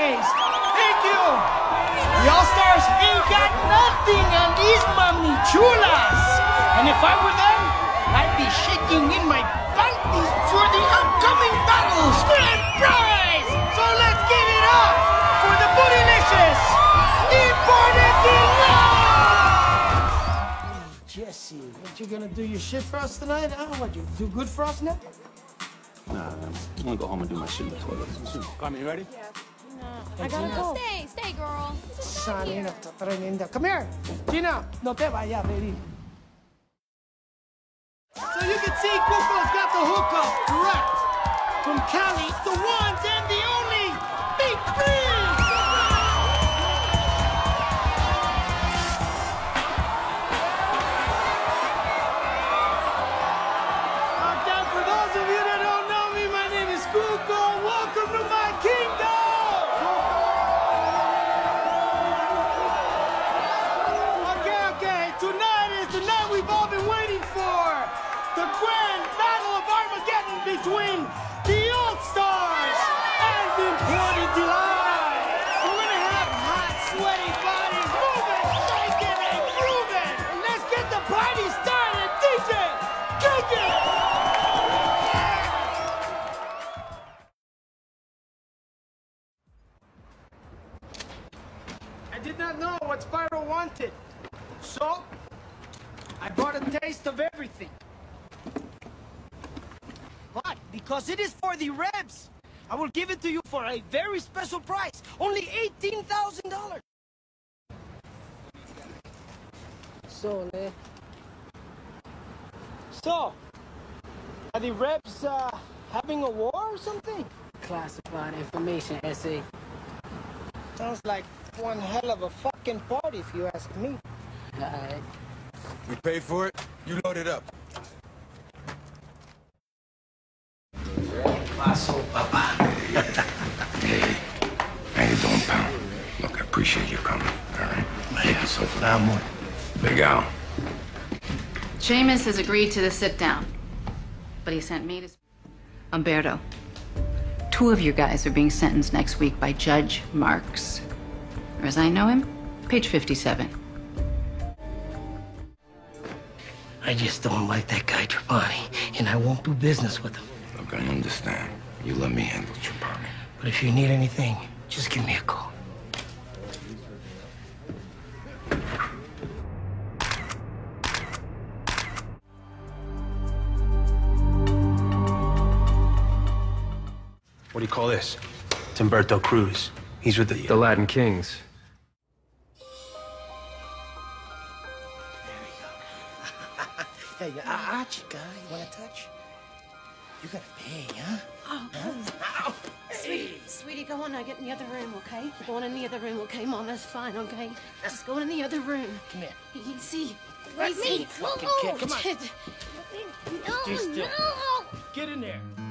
days. Thank you. The All-Stars ain't got nothing on these mami chulas. And if I were them, I'd be shaking in my panties for the upcoming battles. Grand prize! So let's give it up for the Bootylicious Imported Delight! Jesse, what you gonna do your shit for us tonight? Huh? What, you do good for us now? Nah, man. I'm gonna go home and do my shit in the toilet. Carmen, you ready? Yeah. No, I gotta go. Stay, girl. Sanina, tremenda. Come here. Gina, no te vayas, baby. So you can see Cuco's got the hookup, correct? From Cali, the ones and the only Big Free! For those of you that don't know me, my name is Cuco. Welcome to my kingdom! Okay. Tonight is the night we've all been waiting for. The grand battle of Armageddon between the All-Stars and the Imported Delight. We're gonna have hot, sweaty bodies moving, shaking, and grooving. And let's get the party started. DJ, kick it! I did not know what Spyro wanted. So, I brought a taste of everything. But because it is for the Rebs, I will give it to you for a very special price. Only $18,000. So, are the Rebs having a war or something? Classified information, SA. Sounds like one hell of a fucking party, if you ask me. Alright. We paid for it. You load it up. Paso, papa. Hey, how you doing, pal? Look, I appreciate you coming, all right? Vaya, soframos. Big Al. Seamus has agreed to the sit-down, but he sent me to... Umberto, 2 of your guys are being sentenced next week by Judge Marks. Or as I know him, page 57. I just don't like that guy, Trapani, and I won't do business with him. Look, I understand. You let me handle Trapani. But if you need anything, just give me a call. What do you call this? It's Umberto Cruz. He's with the Latin Kings. Hey, chica, you wanna touch? You gotta pay, huh? Oh, Sweetie, go on now. Get in the other room, okay? Go on in the other room, okay? Mama's fine, okay? Just go in the other room. Come here. Easy. Let me fucking kid. Come on. No. Get in there.